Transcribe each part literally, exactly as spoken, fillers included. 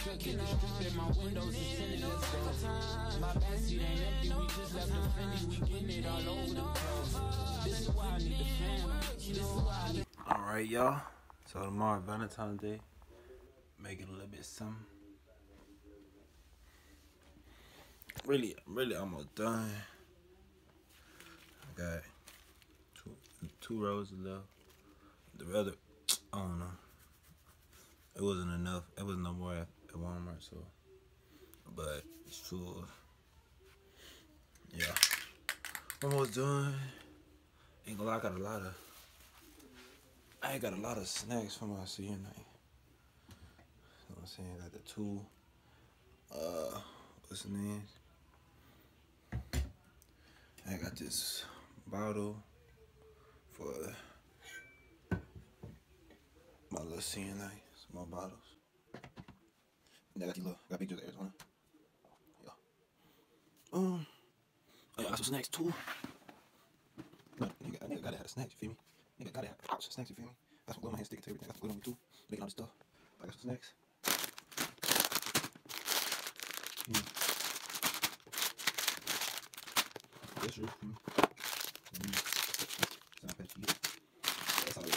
truck in the strip and my windows is tinted. Let's go. My backseat ain't empty, we just left the Fendi. We getting it all over the place. This is why I need the fam. This is why I need. All right, y'all. So tomorrow, Valentine's Day. Make it a little bit something. Really, really almost done. I got two, two rows left. The other, I don't know. It wasn't enough. It was no more at, at Walmart, so. But it's true. Yeah. Almost done. Ain't gonna lie, I got a lot of. I ain't got a lot of snacks for my senior night. You know what I'm saying? Got the two. Uh, what's the name? I got this bottle for my little senior night. Small bottles. And I got these little, got pictures of Arizona. Yeah. Um, I got some snacks too. No, nigga, nigga gotta have snacks, you feel me? Nigga gotta have pouch of snacks, you feel me? Got some glue on my hand, stick it to everything. Got some glue on me too. Making all this stuff. I got some snacks. Mm. That's true. Mm. Mm. Sound patchy. That's all I got.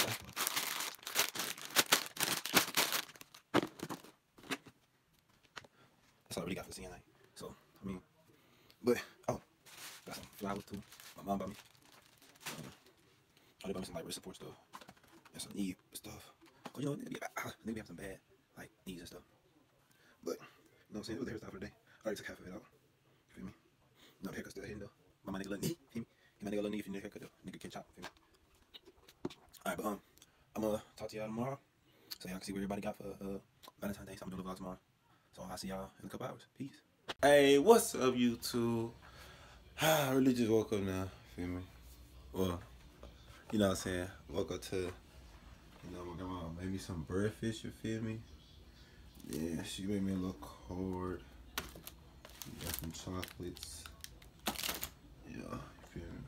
That's all I really got for C N I. So, I mean, but, oh, got some flowers too. My mom bought me. Um, oh, they bought me some like wrist support stuff. And some knee stuff. Oh, you know, maybe, maybe have some bad, like, knees and stuff. But, you know what I'm saying? It was the hairstyle for the day. I already took half of it out. You feel me? No, the haircut's still hidden though. My nigga little knee, feel me? Give my nigga little knee if you need a haircut though. Nigga can chop, feel me? Alright, but um, I'm gonna talk to y'all tomorrow. So y'all can see what everybody got for uh, Valentine's Day. So I'm gonna do a vlog tomorrow. So I'll see y'all in a couple hours. Peace. Hey, what's up, YouTube? I really just woke up now, feel me? Well, you know what I'm saying? Woke up to, you know, my grandma made me some breakfast, you feel me? Yeah, she made me a little card. Got some chocolates. Yeah, you feel me?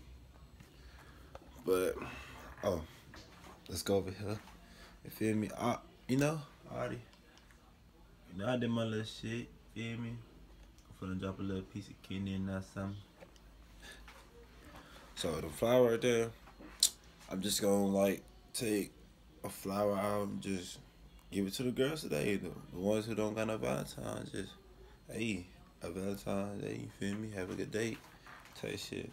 But, oh, let's go over here. You feel me? I, you know, I already, you know, I did my little shit, feel me? I'm finna drop a little piece of candy in there, something. So, the flower right there, I'm just gonna, like, take a flower out and just give it to the girls today. The, the ones who don't got no Valentine's, just, hey, a Valentine's Day, you feel me? Have a good date, type shit.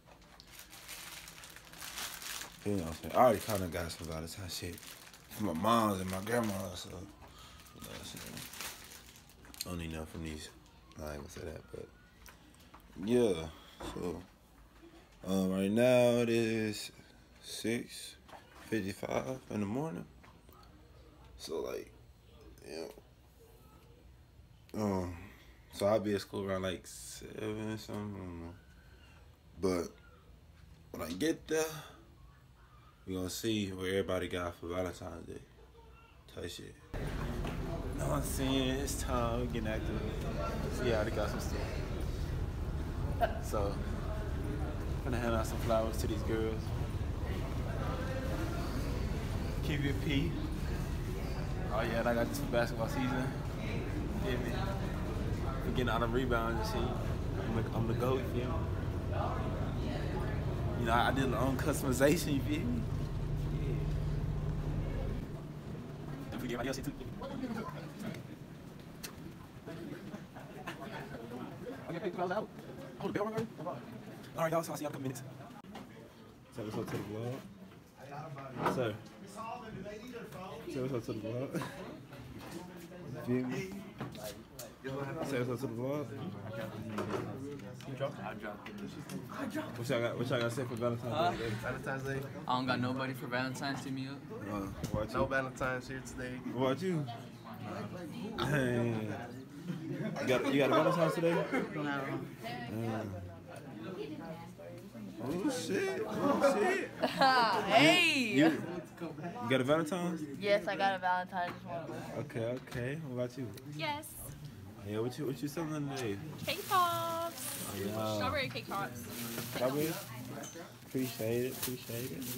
You know what I'm saying? I already kind of got some Valentine's shit from my mom's and my grandma's, so, you know what I'm saying? I don't need nothing from these. I ain't gonna say that, but, yeah, so, um, right now it is six fifty-five in the morning, so, like, you know, um, so I'll be at school around, like, seven or something, I don't know, but when I get there, we're gonna see what everybody got for Valentine's Day. Type shit. You know what I'm saying? It's time. We're getting active. See how they got some stuff. So, I'm gonna hand out some flowers to these girls. Keep it P. Oh yeah, and I got this for basketball season. Feel me? We're getting all the rebounds and shit. I'm the, I'm the GOAT, you feel me? You know, I did my own customization, you feel me? Don't forget everybody else here too. Okay, pick those out. Oh, the bell rung already? Alright, y'all, so I'll see y'all in a couple minutes. Say what's up to the vlog. Sir. Say what's up to the vlog. Feel me? Say what's up to the vlog. You dropped it? I dropped it. What y'all got, what y'all got to say for Valentine's uh, Day? Valentine's Day? I don't got nobody for Valentine's to me up. Uh, what no Valentine's here today. What about you? Dang. You got, you got a Valentine's today? No. Mm. Oh shit. Oh shit. Hey! You, you, you got a Valentine's? Yes, I got a Valentine's one. Okay, okay. What about you? Yes. Yeah, what you what you selling today? Cake pops. Oh, yeah. Strawberry cake pops. Strawberry? Appreciate it, appreciate it.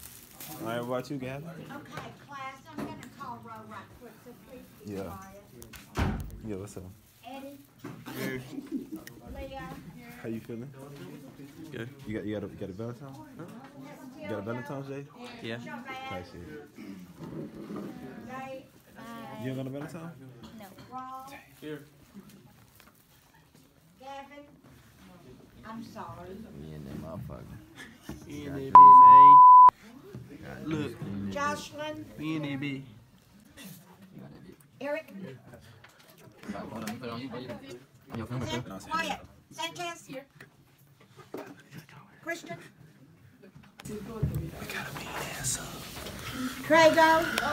All right, what about you, Gabby? Okay, class, I'm going to call Roe right quick, so please be Yeah. quiet. Yeah, what's up? Eddie. Here. Leah. How you feeling? Good. You got you got a, you got a Valentine? You got a Valentine's Day? Yeah. Type shit. Right. You ain't got a Valentine? No. Rob. Here. Gavin. I'm sorry. Me and that motherfucker. Me and that bitch, man. Look. Jocelyn. Me and that bitch. Eric. Hold on, put it on you. On your camera, too. Quiet. Sanchez. Christian. Trego.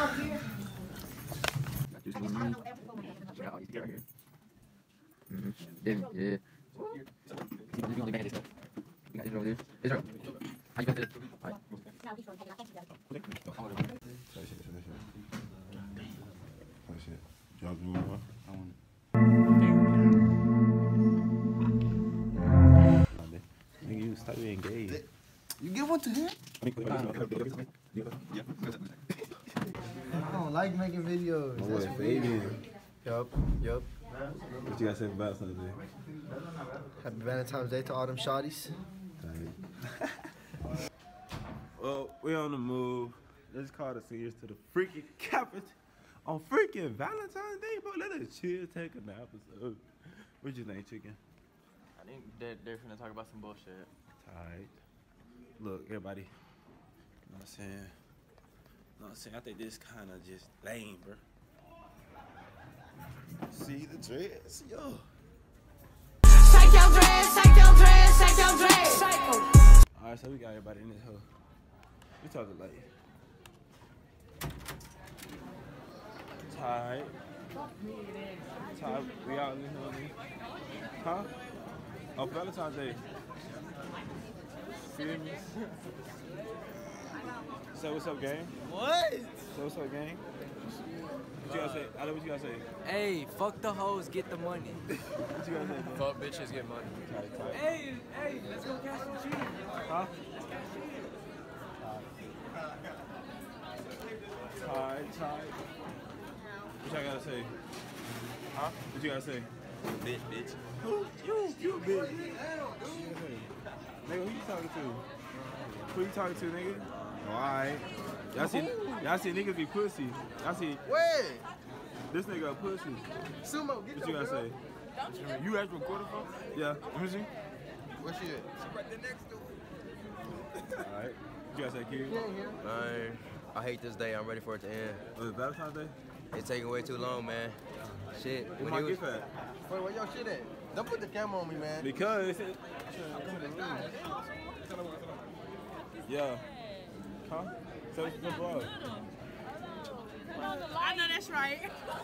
Yeah, yeah. You can only this stuff. You got this over there. It's right. How you got this? Alright. Type shit, type shit. Type shit. Y'all do one? I want Nigga, you stop being gay. You give one to him? I don't like making videos. My That's boy weird. Fabian. Yup, yup. What you gotta say for Valentine's Day? Happy Valentine's Day to all them shawties. Well, we on the move. Let's call the seniors to the freaking capital on freaking Valentine's Day, bro. Let us chill, take an episode. What's your name, chicken? I think they're, they're finna talk about some bullshit. Alright. Look, everybody. You know what I'm saying? You know what I'm saying? I think this kind of just lame, bro. See the dress, yo. Shake your dress, shake your dress, shake your dress. Alright, so we got everybody in this hoe. We talking like Ty. Ty, we out in the honey. Huh? Oh, Valentine's Day. Feel me? So what's up, gang? What? So what's up, gang? What you gotta say? I know what you gotta say. Hey, fuck the hoes, get the money. What you gotta say, bro? Fuck bitches, get money. Ty, Ty. Hey, hey, let's go cash some cheese. Huh? Ty, Ty. What y'all gotta say? Huh? What you gotta say? Bitch, bitch. Who? You, you a bitch. Nigga, who you talking to? Who you talking to, nigga? Alright. Y'all see, y'all see niggas be pussy. Y'all see Where? this nigga a pussy. Sumo, get What you gotta say? You actually recording for? Yeah. Let me see. Where she at? Alright. What you gotta say, kid? Man, I hate this day. I'm ready for it to end. Was it Valentine's Day? It's taking way too long, man. Shit. Where When my it was, gift at? Wait, where your shit at? Don't put the camera on me, man. Because it, yeah. Huh? So it's good vlog. I know that's right.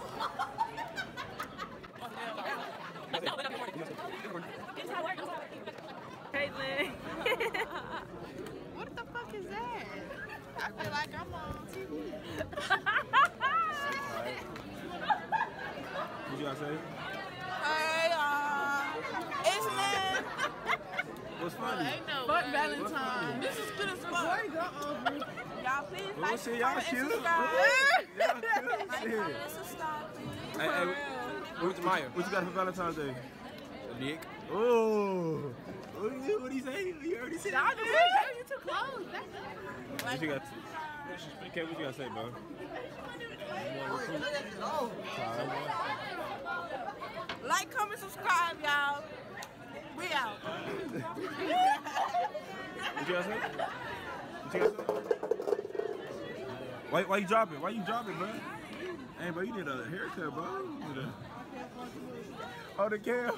Caitlin. What the fuck is that? I feel like I'm on T V. What you gotta say? Hey, uh, it's man. What's funny? Fuck Valentine. This is good as fuck. Y'all please Well, like, shit, y'all comment, and cute. subscribe. Y'all cute. Like, Shit. comment, and subscribe, please. Hey, hey, what, Maya, what you got for Valentine's Day? Dick. Oh, what did you, what he say? You already said Y'all it. do it, girl. You too close. That's What you got? Okay, what you gotta say, bro? Like, comment, subscribe, y'all. We out. What you gotta say? What you gotta say? Why, why you dropping? Why you dropping, bro? Hey, bro, you need a haircut, bro. You need a... Oh, the cam.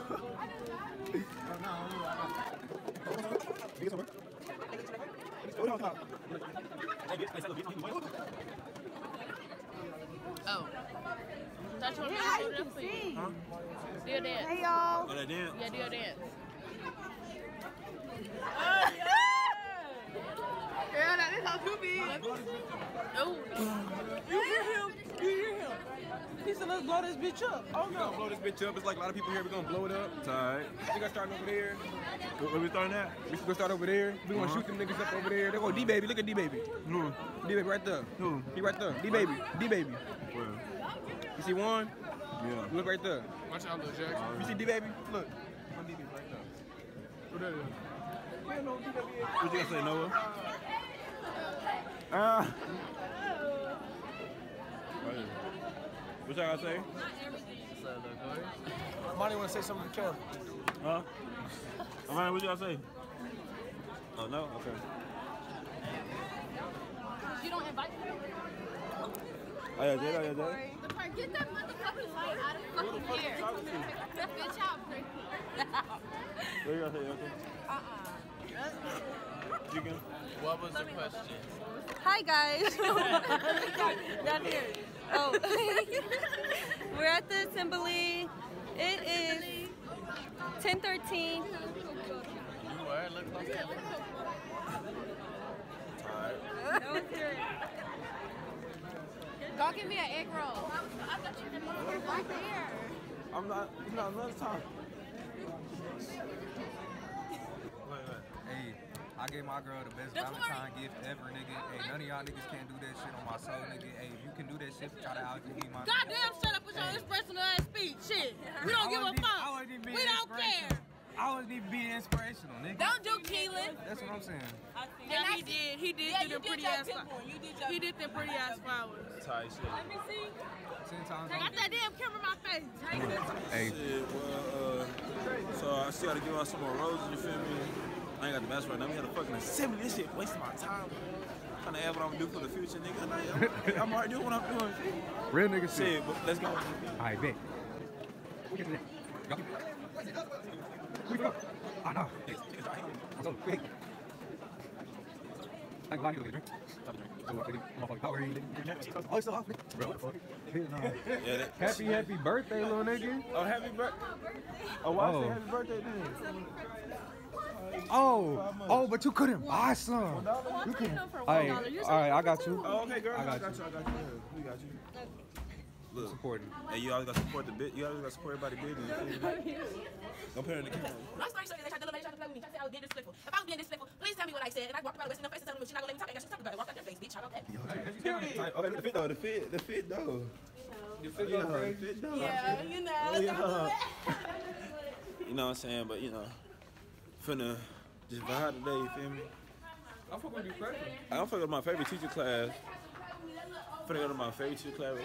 Oh. That's what Yeah, I'm you doing can for you. see. Huh? Do your dance. Hey, y'all. Oh, that dance? Yeah, do your dance. Oh, yeah. Yeah, that is how to be. Oh. You hear him? You hear him? He said, let's blow this bitch up. Oh, We're gonna no. blow this bitch up. It's like a lot of people here. We're gonna blow it up. It's alright. We gonna start over there. Where where we starting at? We gonna start over there. We gonna Uh-huh. shoot them niggas up over there. They go D baby. Look at D baby. Who? D baby right there. Who? He right there. D baby. D baby. Where? You see one? Yeah. Look right there. Watch out, little Jackson. You see D baby? Look. One D baby right there. What that is? What you gonna say, Noah? Ah. What y'all gonna say? Monty want to say something to Kel. Huh? Amanda, what you gonna say? Oh, no? Okay. You don't invite me? Oh, yeah, Jada, yeah, Jada. Get that motherfucking light out of fucking here. Bitch out, prick. What you gonna say, Yoko? Uh-uh. Chicken? What was the question? Hi guys. Down here. Oh. We're at the assembly. It is ten thirteen. You were? Look close. No one's here. Go get me an egg roll. I thought you didn't want to right there. I'm not, it's not another time. Hey, I gave my girl the best Valentine gift ever, nigga. Hey, none of y'all niggas can't do that shit on my soul, nigga. Hey, if you can do that shit, try to out give me my. Goddamn, shut up with your expressing ass speech. Shit. We don't give a fuck. We don't care. I wasn't even being inspirational, nigga. Don't do Keelan. That's what I'm saying. Yeah, he did. He did do the pretty ass flowers. He did the pretty ass flowers. Tight shit. Let me see. Ten times. Got that damn camera in my face. Hey. Shit, well, uh, so I still gotta give out some more roses, you feel me? I ain't got the best right now. We had a fucking assembly. This shit wasting my time. Trying to add what I'm gonna do for the future, nigga. I'm, I'm already doing what I'm doing. Real nigga shit. But let's go. Alright, bet. Go. Oh, no. I'm so quick. I can buy you a drink. Oh, it's still off, nigga. Bro, what the fuck? Yeah, that, happy, happy birthday, little nigga. Oh, happy birthday. Oh, why Oh. say happy birthday then? Oh, oh, but you couldn't buy some. You couldn't. Alright, alright, I got you. Oh, okay, girl. I got, I got you. you. I got you. We got you. Look, supporting. Hey, you always gotta support the bit. You always gotta support everybody business. Don't put it in the camera. Long story short, they tried to they tried to play with me. Tried to say I was being disrespectful. If I was being disrespectful, please tell me what I said. And I walked about wasting her face and telling me she not gonna let me talk. I got shit to talk about it. Walk out their face, bitch. How about that? Okay, the fit though. The fit. The fit though. The fit though. The fit though. Yeah, you know. Oh, yeah. You know what I'm saying? But you know, finna just vibe today. You feel me? I'm fucking with you, crazy. I'm fucking with my favorite teacher class. Finna go to my favorite teacher class.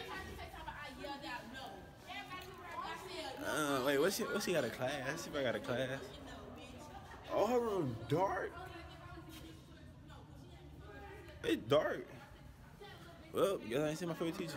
Uh, wait, what's she, what's she got a class? Let's see if I got a class. Oh, her room dark. It's dark. Well, guess I ain't seen my favorite teacher.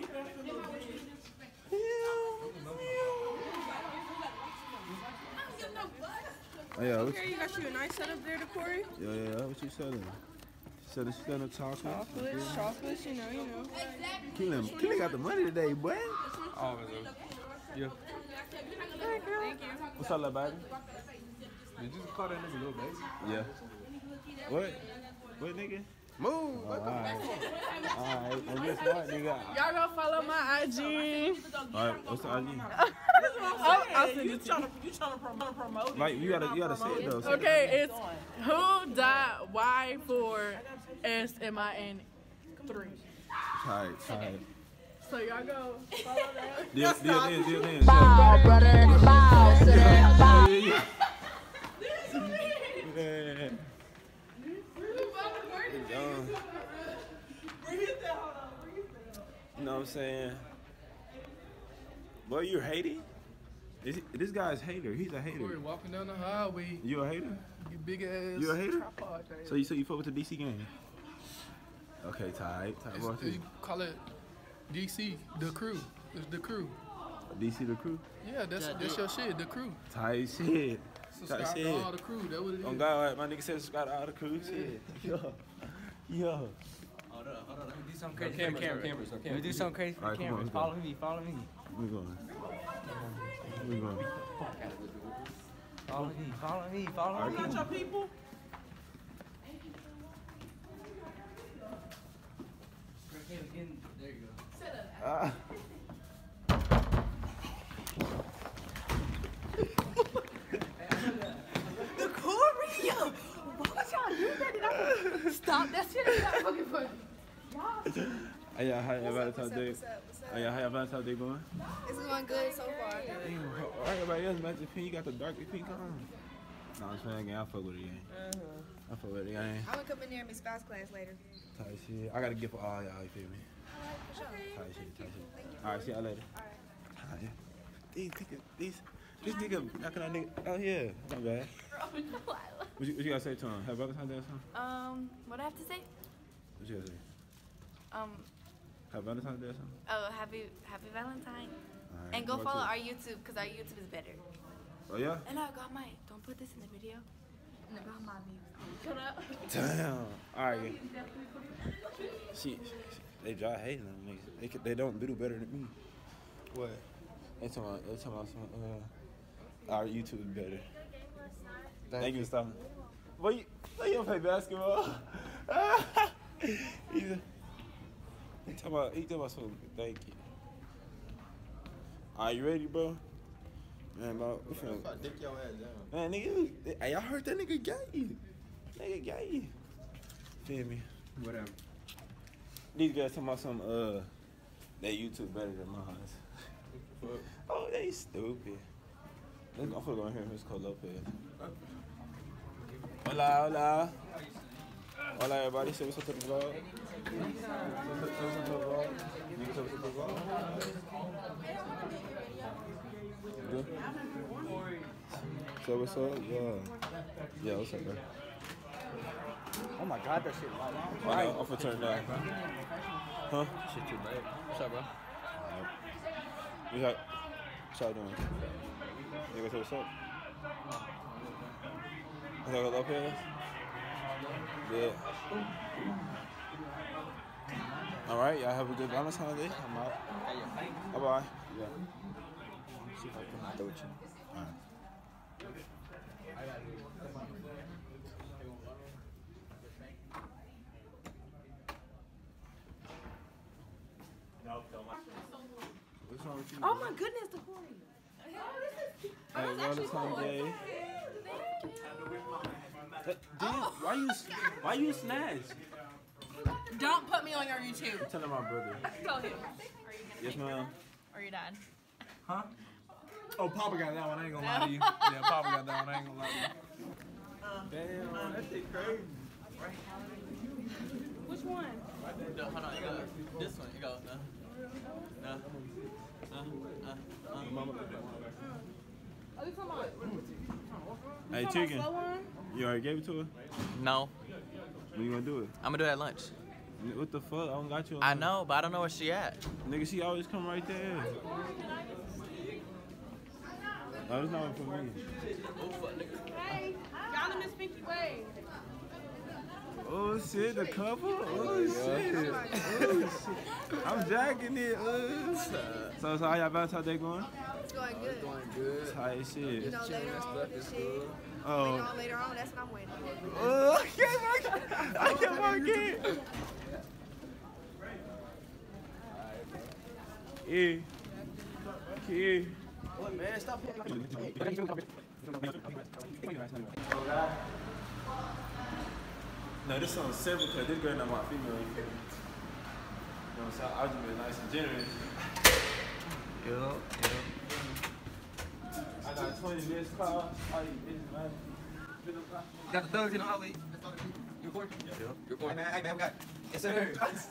Oh, yeah, what Here, you got you a nice setup there, Corey. Yeah, yeah, yeah. What you selling? She said she's selling chocolate. Chocolates, chocolates, you know, you know. Keelan, Keelan got the money today, boy. Oh, yeah. Thank you. What's up, little baby? Did you just call that nigga little baby? Yeah. What? What, nigga? Move. Oh, all right. All right. Well, you're smart, nigga. Y'all go follow my I G. All right. What's the I G? I'll, I'll send You it to trying you. to you trying to promote promote? Like, you gotta, you gotta say it though. Okay, it's who dot y four s m i n three. Tight, tight. So y'all go follow that. Deal, deal, deal, deal, deal. Bow, brother. Bow, sir. Bow. Yeah. You know what I'm saying? Boy, you're hating? This, this guy's hater. He's a hater. We're walking down the highway. You a hater? You big ass. You a hater? tripod thing. So you so you fuck with the D C game? Okay, tight, tight. It's, Boy, you call it D C, the crew. It's the crew. D C the crew. Yeah, that's that's your shit, the crew. Tight shit. Subscribe Tight to shit. all the crew. That's what it is. On God, my nigga said subscribe to all the crew. Shit. Yo, yo. Hold up, hold up. Let me do something crazy Cameras, for the cameras. cameras, Let cameras. me do something crazy for All the right, come on, cameras. let's go. Follow me, follow me. We going. We going. Follow me, follow me, follow All right, me. come on. people. There you go. Ah. The Corey, yo, why would y'all do that? Stop that shit. It's not fucking funny. Hey, yeah, hi, Valentine's Day. Oh yeah, how your Valentine's Day going? It's going good so far. Damn, all right, everybody else match the pink. You got the darkest pink on. No, I'm just playing again. I fuck with it again. Uh-huh. I fuck with it again. I'm gonna come in there and Miss Spouse class later. Tight shit. I got a gift for all y'all. You feel me? Alright, for sure. Tight shit. Tight shit. All right, see y'all later. All right. All right. These niggas, these, this nigga, knocking that nigga. Oh yeah, not bad. What you, what you gotta say to him? Have Valentine's Day or something? Um, what do I have to say? What you gotta say? Um, Have Valentine's Day or something? oh, happy, happy Valentine. Right, And go what follow about our YouTube, because our YouTube is better. Oh yeah? And I got my, don't put this in the video. And I got my views. Shut up. Damn. All right. She, they dry hating them niggas. They could- they don't do better than me. What? They talking about they talking about some uh our YouTube is better. Thank, Thank you for stopping. Well, you, well, you don't play basketball. He's a, he talking about he talking about some. Thank you. Are you ready, bro? Man, bro, we finna. If I dick your ass down. Man, nigga, hey, y'all heard that nigga gay. Nigga gay. Feel me? Whatever. These guys talking about some, uh, that YouTube better than mine. Oh, they stupid. I'm gonna go in here. It's called Lopez. Hola, hola. Hola, everybody. Say what's up to the vlog. Say what's up to the vlog. You can say what's up to the vlog. Good? So what's up? Yeah. Yeah, what's up, bro? Oh my god, that shit loud. Oh, no, I'm gonna turn it down. Huh? Shit too late. What's up, bro? What's up? What's y'all doing? You guys say what's up? What's up, Lopez? Good. All right, y'all have a good Valentine's Day. I'm out. Bye bye. Yeah. See if I can throw it you. All right. What's wrong with you? Oh my goodness, the Corey. Hey, Valentine's Day. Damn, why you why you snatch? Don't put me on your YouTube. I'm telling my brother. Tell him. Yes, ma'am. Or your dad. Huh? Oh, Papa got that one. I ain't gonna lie to you. Yeah, Papa got that one. I ain't gonna lie to you. Damn, that shit crazy. Which one? No, hold on, you go. This one, you go. No. No. Uh, uh, uh. Mama. Oh, you talking about? Hey, You talking chicken. about slow one? You already gave it to her? No. When you gonna do it? I'm gonna do it at lunch. What the fuck? I don't got you on I know, but I don't know where she at. Nigga, she always come right there. No, it's not for me. Hey, y'all in Miss Pinky Way. Oh shit, the cover? Oh shit. Oh shit. I'm jacking it. Uh. So, so how y'all Valentine's Day going? It's going good. It's going good. Tight shit. You know, later on, shit. Oh. Later on, later on, that's what I'm waiting for. Oh, I can't work it. I can't work it. Yeah. Yeah. What, man? Stop hitting. No, this song's simple because this girl not my female. You know what I'm saying? I'll just be nice and generous. Yup, yup. I got twenty missed calls. All these bitches, man. Got the thugs in the hallway. You recording? Yeah. You recording? Hey, man, hey, man, we got. Yes, sir.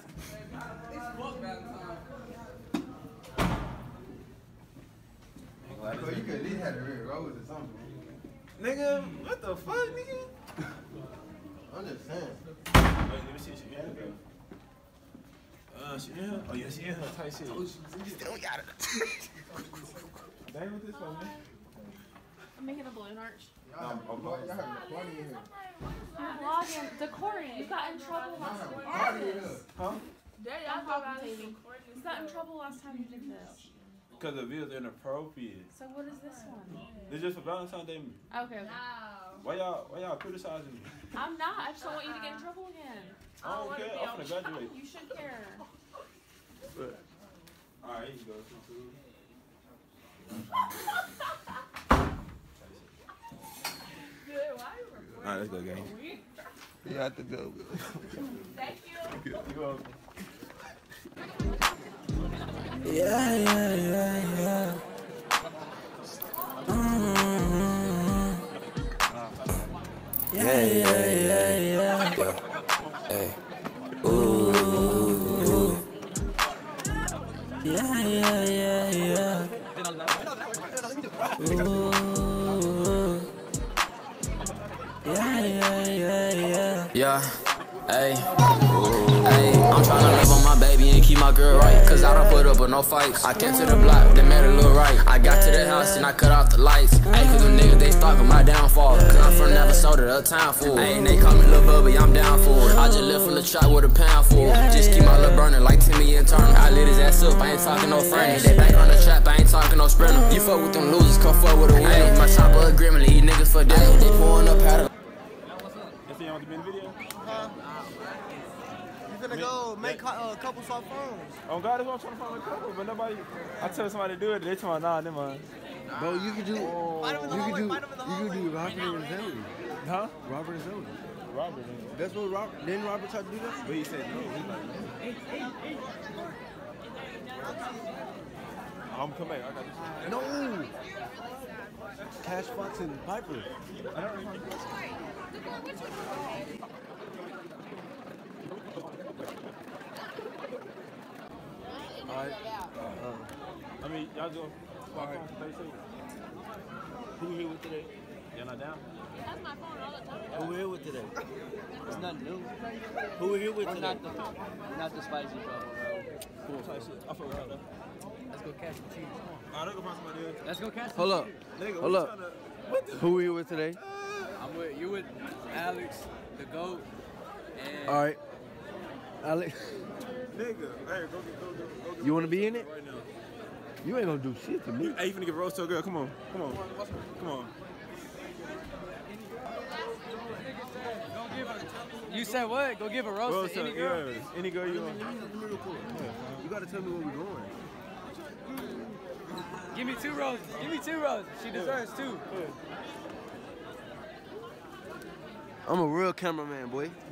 Bro, you could at least have the red rose or something. Nigga, what the fuck, nigga? I'm just saying. Wait, let me see if she in here, though. Uh, she in here? Oh, yeah, she in here. Tight shit. Still got it. Dang, what this for, man? I'm making a balloon arch. Um, Y'all okay. having a party in here. I'm vlogging. Decory, you got in trouble last Y'all having a time. party in here. Huh? Daddy, I'm commentating. You got in trouble last time you did this. Because the video's inappropriate. So what is this one? It's just for Valentine's Day. Okay, okay. Why y'all, why y'all criticizing me? I'm not. I just don't want you to get in trouble again. I don't care. I'm finna graduate. You should care. Alright, here you go. Alright, let's go, gang. You have to go. Thank you. You're welcome. Yeah, yeah, yeah, yeah. Mm-hmm. Yeah, yeah, yeah, yeah. Yeah. Hey. Ooh. Yeah, yeah, yeah, yeah. Ooh. Yeah, yeah, yeah, yeah. Yeah. Hey. Hey. I'm tryna live on my baby and keep my girl right. Cause I don't put up with no fights. I came to the block, they made it look right. I got to the house and I cut off the lights. Hey, cause them niggas, they stalking my downfall. Cause I'm from never sold it a time for it. Ain't they call me Lil Bubby, I'm down for it. I just live from the trap with a pound for it. Just keep my lil' burning like Timmy and Turner. I lit his ass up, I ain't talking no friends. They back on the trap, I ain't talking no sprinter. You fuck with them losers, come fuck with a winner. My chopper agreement, these niggas for dinner. They pouring up out of. You want to be in the video? Huh? You finna go make a couple soft phones. Oh God, that's what I'm trying to find a couple, but nobody. I tell somebody to do it, they tell me nah, never mind. Bro, you could do. Oh. You could do. You could do Robert and Zelly. Huh? Robert and Zelly. Robert. That's what Robert. Didn't Robert try to do that? But he said no. He's like, I'm gonna come back. I got this. No. Cash Fox and Piper. I don't remember. Alright. Uh, I mean, y'all go. Right. Who we here with today? Y'all not down? That's my phone all the time. Who we here with today? It's nothing new. Who we here with We're today? not the, we're not the spicy trouble, bro. Cool. Tight shit. I fuck with that. Let's go catch the cheese. Alright, let's go find somebody else. Let's go catch Hold the up. cheese. Nigga, Hold we up. tryna- What the? Who we here with today? I'm with you with Alex, the GOAT, and Alright. Alex. Nigga, hey, go get, go get, go get. You wanna be in it? Right now. You ain't gonna do shit to me. Hey, you finna give a roast to a girl? Come on, come on, come on. you said what? Go give a roast, Roast to any to- girl. yeah, any girl you want. You gotta tell me where we going. Give me two roses. Give me two roses. She deserves two. I'm a real cameraman, boy. Is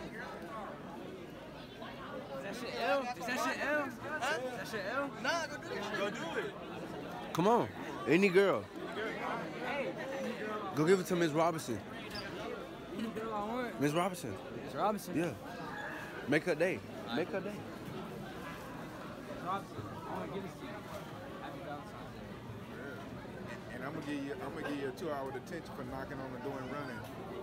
that shit L? Is that shit L? Huh? Is that shit L? Nah, go do it. Go do it. Come on. Any girl. Go give it to Miss Robinson. Any girl I want. Miss Robinson. Miss Robinson? Yeah. Make her day. Make her day. Miss Robinson, I want to give this to you. Happy Valentine's Day. And I'm gonna give you, I'm gonna give you a two-hour detention for knocking on the door and running.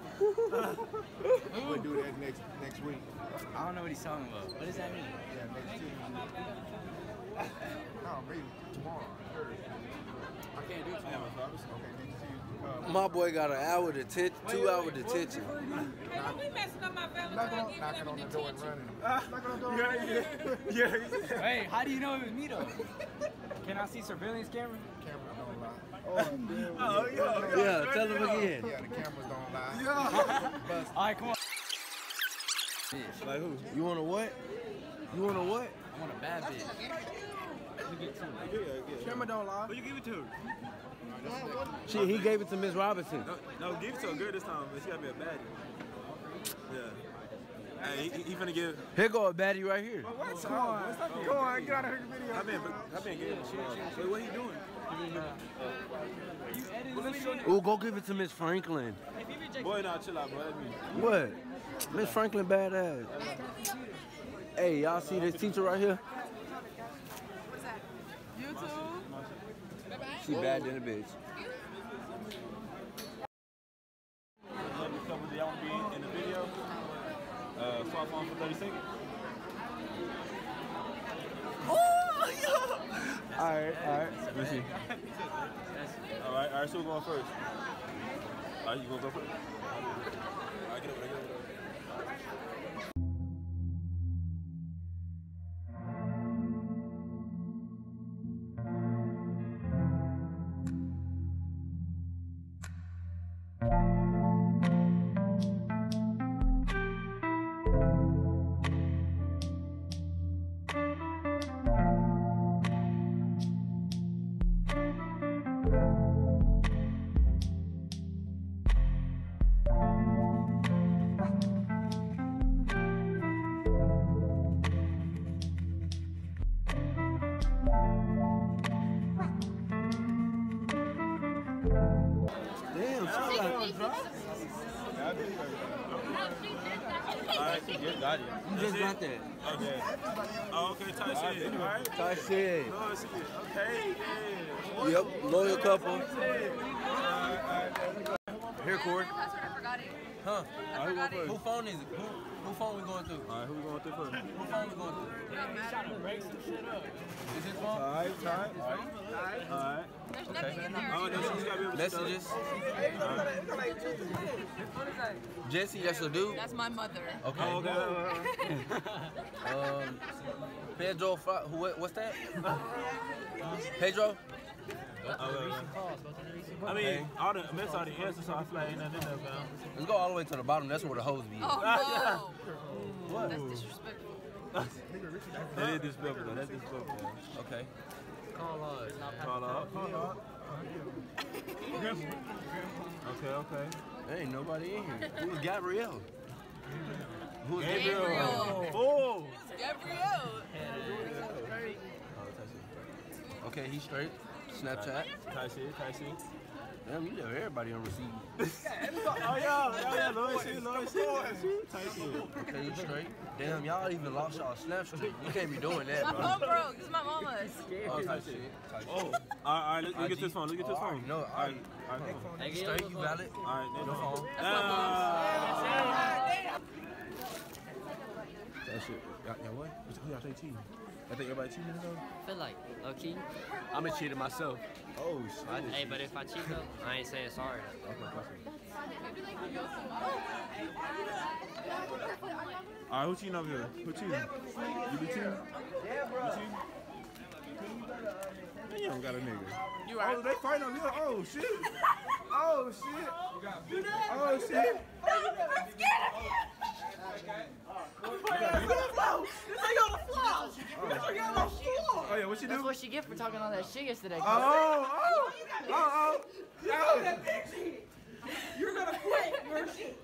We'll do that next next week. I don't know what he's talking about. What does that mean? Yeah, next Tuesday. No, maybe tomorrow. Thursday. I can't do it tomorrow. Okay, next Tuesday. Uh, My boy got an hour detention, two hour detention. Hey, don't be messing up my Valentine's. knocking on the door and running. Knocking on the door. Yeah, yeah, yeah. Hey, how do you know it was me though? Can I see surveillance camera? Cameras don't lie. Oh, yeah. Yeah, tell him again. Yeah, the cameras don't lie. Yeah. All right, come on. Like who? You want a what? You want a what? I want a bad bitch. Let me get two. Yeah, yeah. Camera don't lie. Who you give it to? Shit, he gave it to Miss Robinson. No, no, give it to a girl this time, but she gotta be a baddie. Yeah. Hey, he, he finna give. Here go a baddie right here. Come on, come on, get out of the video. I've been, I've been getting. Wait, what are you doing? Ooh, go give it to Miss Franklin. Boy, nah, chill out, bro. That's me. What? Miss Franklin badass. Hey, y'all see this teacher right here? What's that? YouTube? She bad than a bitch. Love the couple that y'all want to be in the video. Uh, swap on for thirty seconds. Oh, yeah. All right, all right. Let me see. All right, all right, so we're going first. All right, you gonna go first? All right, get over there, get over there. Bye. Damn, she got Alright, you just got it. You just got that. Okay. Oh, okay, tight shit. Alright. Tight shit. Loyal shit. Okay, yeah. Yep, loyal couple. Alright, alright. Here, Corey. Huh? All right, who going first? Who phone is it? Who, who phone we going through? Alright, who we going through first? Who phone we going through? Is it phone? Alright, tight. Alright. Alright. There's nothing in there. Oh, no, she's gotta be able to Messages. Jesse, that's your dude? That's my mother. Okay. Oh, okay. um, Pedro, Fra- who, what's that? Pedro? I mean, all the mess all the answers, so I feel like ain't nothing in there, man. Let's go all the way to the bottom. That's where the hoes be. Oh, no. What? That's disrespectful. That is disrespectful, though. That's disrespectful. Okay. Call up. Call up. Call up. Okay, okay. There ain't nobody in here. Who's Gabrielle? Who's Gabriel? Gabriel? Oh! Gabriel. Okay, he's straight. Snapchat. Tight shit, tight shit. Damn, you left everybody on receipt. Oh, yeah. Yeah, yeah. Lord shit, Lord shit. Tight shit. Okay, you straight. Damn, y'all even lost y'all snap streak. You can't be doing that, My bro. phone broke. This is my mama's. Oh, tight shit. Tight shit. Oh, all right, all right, let's, let's get this phone. Let's get this phone. No, all right. All right, Straight, you valid. all right, Your phone. That shit. Y'all, y'all what? Who y'all say cheating? I think everybody cheating though? I feel like low key. I'm a cheater myself. Oh shit. Hey, but if I cheat though, I ain't saying sorry. All right, who cheating over here? Who cheating? You be cheating? You cheating? Man, you don't got a nigga. You right. Oh, they fighting on here. Oh shit. Oh shit. Oh shit. I'm scared of you. Oh yeah, what she do? That's what she get for talking all that shit yesterday. Oh, oh, oh, oh, oh. You're gonna quit your shit.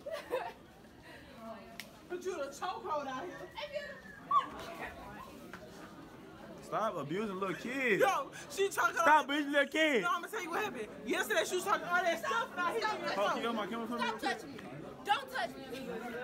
Put you in a chokehold out here. Stop abusing little kids. Yo, she talking. Stop abusing little kids. No, I'm gonna tell you what happened. Yesterday she was talking all that stuff and I hit her. Hold, you got my camera from me? Stop touching me. Don't touch me.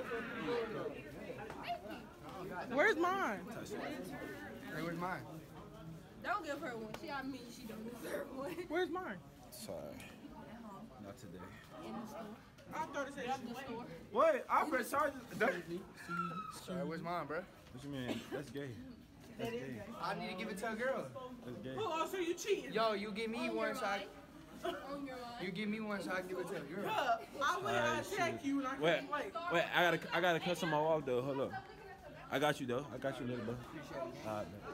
Where's mine? Hey, where's mine? Don't give her one. She, I mean, she don't deserve one. Where's mine? Sorry. Not today. In the store. I thought it said Grab the store. What? I press charges. Sorry, where's mine, bro? What you mean? That's gay. That's gay. I need to give it to a girl. That's gay. Who else are you cheating? Yo, you give me On one your so I, line. On your line. you give me one so I can give it to a girl. Yeah, I went and attacked you and I Wait, couldn't wait. wait. I gotta, I gotta cut some off though. Hold up. I got you though. I got you, little bro. All right, man.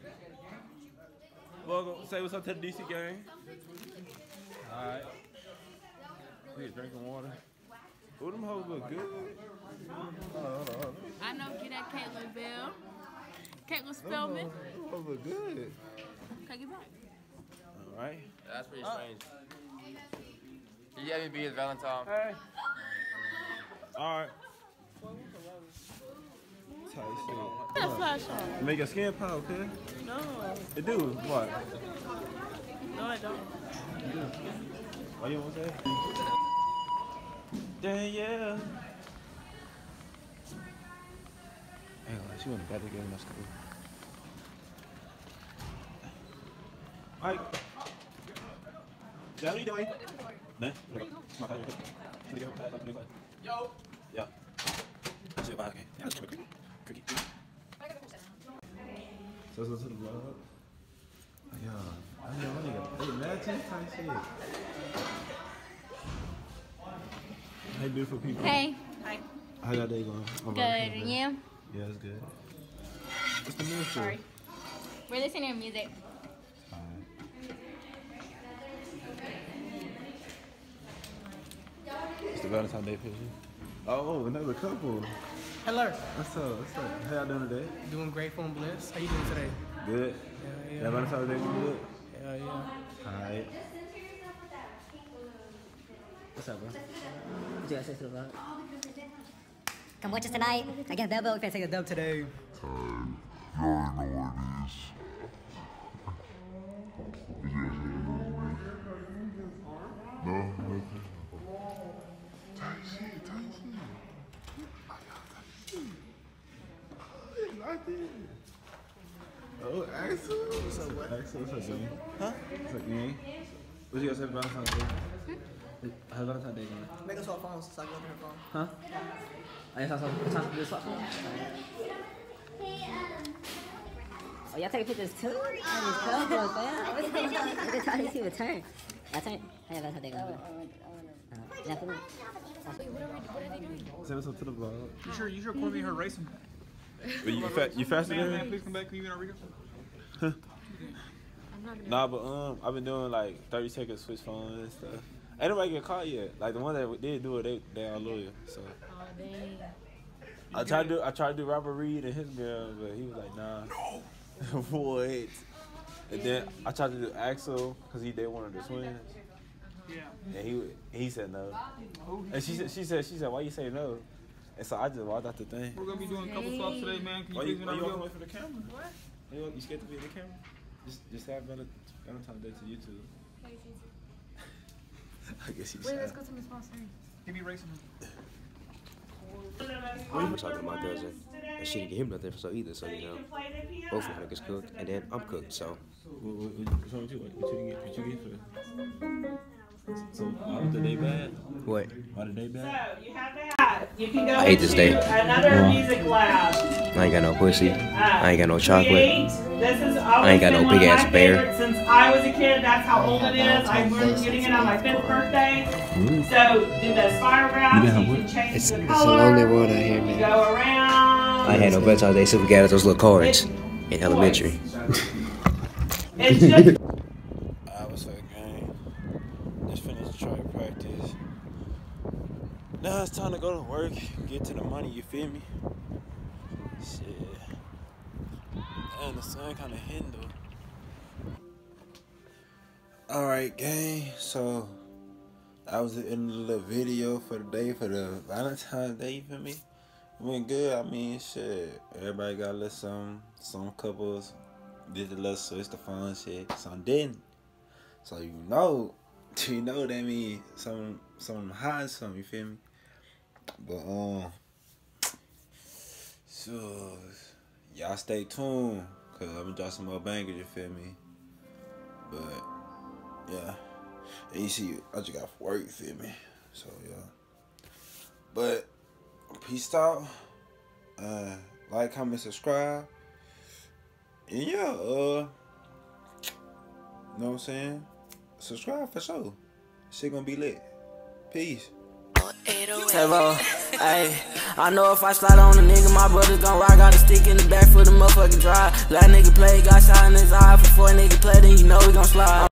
Welcome. Say what's up to the D C gang. All right. We just drinking water. Oh, them hoes look good. Hold on, hold on, hold on. I know, get that Caitlin Bell. Caitlin Spellman. Them hoes look good. Take it back. All right. That's pretty strange. Did you have me be his Valentine? Hey. All right. Tight shit. That flashlight. Make your skin pop, okay? No. It do what? No, I don't. You do. Why you want to say? Dang yeah. Hey, like, she went to bed again in my school. Alright. What are you doing? No? Yo. Yeah. Shit, bye, okay. Yeah, let's keep it cricket. Cricket. So, so, so the vlog. Yeah. I know, I nigga. Hey, matches type shit. Hey, beautiful people. Hey. Hi. How y'all day going? I'm Good, and you? Yeah, it's good. What's the news? Sorry. We're listening to music. It's the Valentine's Day picture. Oh, another couple. Hello. What's up? What's up? How y'all doing today? Doing grateful and blessed. How you doing today? Good. Yeah, yeah. Y'all Valentine's Day good? Yeah, yeah. Alright. What's up, bro? What you guys say to the vlog? Come watch us tonight. I got Bellbo. We're gonna take a dub today. You already know what it is. No, nothing. Tight shit, tight shit. Oh, Axel. What's up, what? Axel, what's up, gang? Huh? What's up, gang? What you guys say Valentine's Day? How's Valentine's Day going? Make us swap phones so I can open her phone. Huh? I guess I'll time to do swap phones. Oh, y'all taking pictures too? Oh, these couples, man. Look at how these people turn. I turn. Hey, that's how they go. Uh, yeah, cool. Wait, what are, we, what are they doing? Say what's up to the vlog. You sure, you sure Courtney her racing? You, fa you faster Man, than man, her? please come back. Can you be on Rico? Huh? I'm not Nah, but um, I've been doing like thirty second switch phones and stuff. Ain't nobody get caught yet. Like the one that did do it, they they are loyal. So Oh, dang. I tried to do I tried to do Robert Reed and his girl, but he was like, nah. No. What? And then I tried to do Axel because he did one of the twins. Yeah. And he he said no. And she said she said she said why you say no? And so I just walked out the thing. We're gonna be doing a couple swaps today, man. Can you Why please you, be why on you Rico? walking away from the camera? What? You, you scared to be in the camera? Just just have Valentine's Day to YouTube. I guess he's Wait, let's shy. go to Miss Moss. Give me racing. I'm talking to my cousin, and she didn't get him nothing so either. So you know, both of them niggas cooked, and then I'm cooked. So. What, what, what's wrong with you? What, what you get? What you get for? So why was the day bad? What? Why the day bad? So you have to have. You can go I hate this into day. another Why? music lab. I ain't got no pussy. I ain't got no chocolate. Create. This has I always ain't got been no one big of my ass bear. favorites since I was a kid. That's how old it is. I remember getting it on my fifth birthday. So do the spirographs. You can change It's, the it's color. a lonely world out here, You man. go around. I had no Valentine's Day, so we got those little cards in elementary. It's just. I was like, gang. Just finished track practice. Now it's time to go to work, get to the money, you feel me? Shit. And the sun kind of hitting though. Alright, gang. So, that was the end of the video for the day, for the Valentine's Day, you feel me? It went good. I mean, shit. Everybody got a little something. Some couples did the little switch the fun shit. Some didn't. So, you know, you know that means some, some hiding something, you feel me? But, um, so, y'all stay tuned, cause I'm gonna drop some more bangers, you feel me? But, yeah. And you see, I just got work, you feel me? So, yeah. But, peace out. Uh, like, comment, subscribe. And yeah, uh, know what I'm saying? Subscribe for sure. Shit gonna be lit. Peace. Tevo, ayy, I know if I slide on a nigga, my brother's gon' ride. Got a stick in the back for the motherfucking drive. That nigga play, got shot in his eye. For four nigga play, then you know we gon' slide.